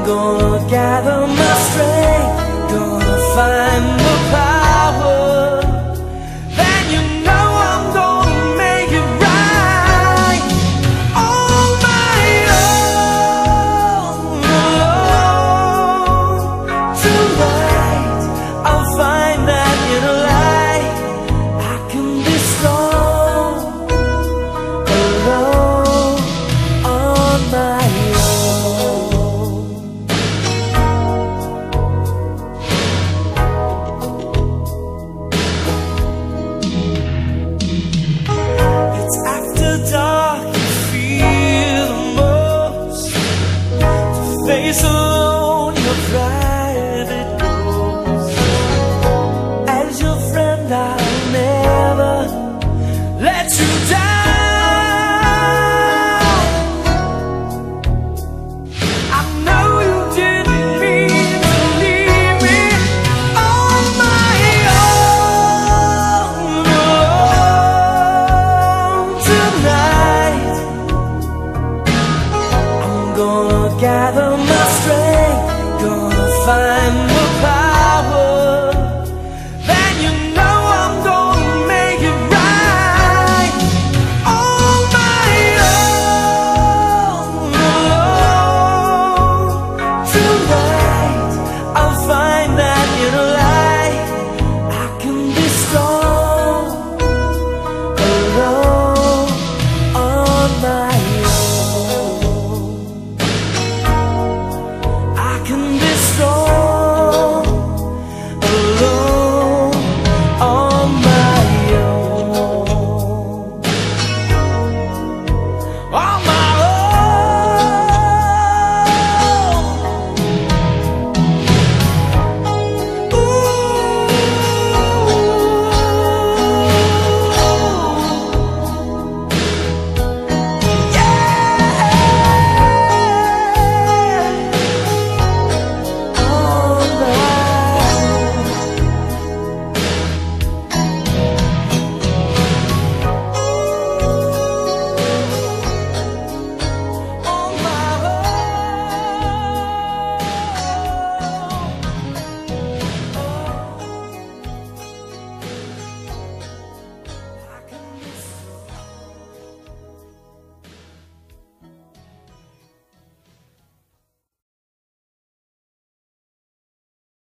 gonna gather my strength, gonna find the power. Then you know I'm gonna make it right on my own, alone. Tonight I'll find that inner light. I can be strong alone on my own. It's after dark, you feel the most. To face alone your pride.